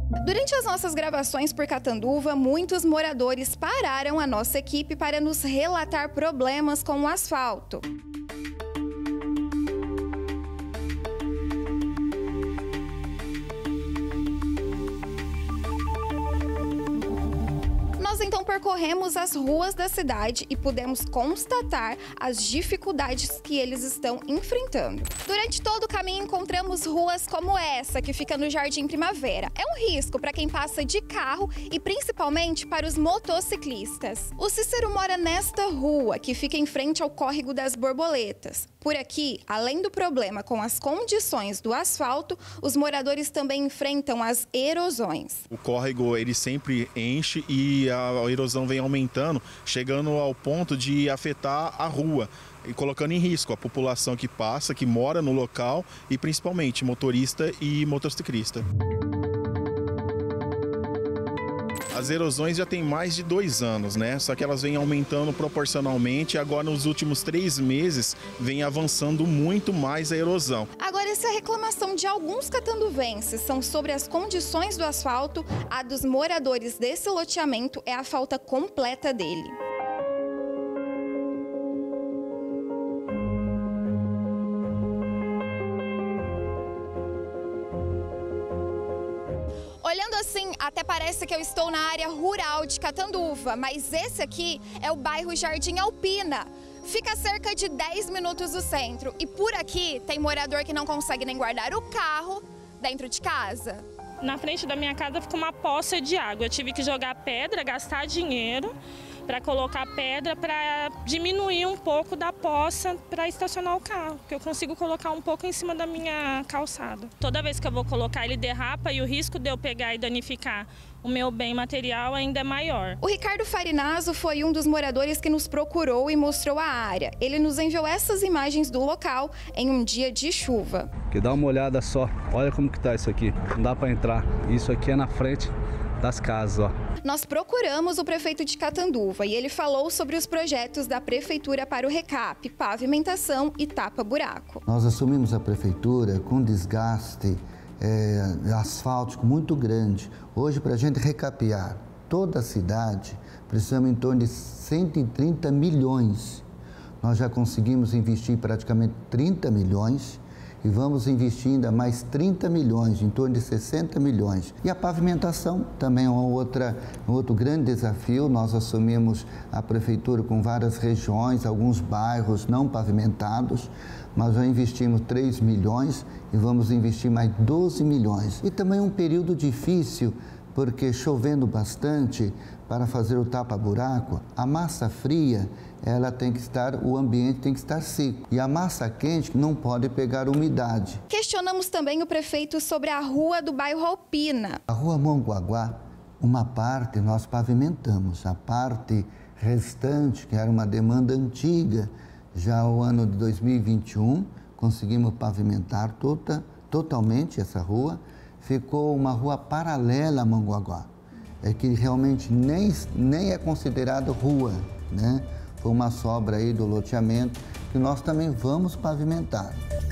Durante as nossas gravações por Catanduva, muitos moradores pararam a nossa equipe para nos relatar problemas com o asfalto. Nós então percorremos as ruas da cidade e pudemos constatar as dificuldades que eles estão enfrentando. Durante todo o caminho encontramos ruas como essa, que fica no Jardim Primavera. É um risco para quem passa de carro e principalmente para os motociclistas. O Cícero mora nesta rua, que fica em frente ao Córrego das Borboletas. Por aqui, além do problema com as condições do asfalto, os moradores também enfrentam as erosões. O córrego ele sempre enche e a erosão vem aumentando, chegando ao ponto de afetar a rua e colocando em risco a população que passa, que mora no local e principalmente motorista e motociclista. As erosões já tem mais de 2 anos, né? Só que elas vêm aumentando proporcionalmente e agora nos últimos 3 meses vem avançando muito mais a erosão. Agora, se a reclamação de alguns catanduvenses são sobre as condições do asfalto, a dos moradores desse loteamento é a falta completa dele. Olhando assim, até parece que eu estou na área rural de Catanduva, mas esse aqui é o bairro Jardim Alpina. Fica a cerca de 10 minutos do centro e por aqui tem morador que não consegue nem guardar o carro dentro de casa. Na frente da minha casa ficou uma poça de água. Eu tive que jogar pedra, gastar dinheiro para colocar pedra para diminuir um pouco da poça para estacionar o carro, porque eu consigo colocar um pouco em cima da minha calçada. Toda vez que eu vou colocar ele derrapa e o risco de eu pegar e danificar o meu bem material ainda é maior. O Ricardo Farinazzo foi um dos moradores que nos procurou e mostrou a área. Ele nos enviou essas imagens do local em um dia de chuva. Que dá uma olhada só, olha como que tá isso aqui, não dá para entrar. Isso aqui é na frente das casas, ó. Nós procuramos o prefeito de Catanduva e ele falou sobre os projetos da prefeitura para o recap, pavimentação e tapa-buraco. Nós assumimos a prefeitura com desgaste asfáltico muito grande. Hoje, para a gente recapear toda a cidade, precisamos em torno de 130 milhões. Nós já conseguimos investir praticamente 30 milhões. E vamos investir ainda mais 30 milhões, em torno de 60 milhões. E a pavimentação também é um outro grande desafio. Nós assumimos a prefeitura com várias regiões, alguns bairros não pavimentados, mas já investimos 3 milhões e vamos investir mais 12 milhões. E também um período difícil, porque chovendo bastante para fazer o tapa-buraco, a massa fria, o ambiente tem que estar seco. E a massa quente não pode pegar umidade. Questionamos também o prefeito sobre a rua do bairro Alpina. A rua Mongaguá, uma parte nós pavimentamos, a parte restante, que era uma demanda antiga, já o ano de 2021, conseguimos pavimentar totalmente essa rua. Ficou uma rua paralela a Mongaguá, que realmente nem é considerada rua, né? Foi uma sobra aí do loteamento que nós também vamos pavimentar.